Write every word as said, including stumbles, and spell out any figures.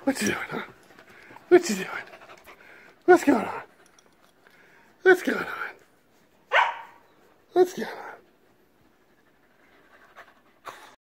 What you doing, huh? What you doing? What's going on? What's going on? What's going on?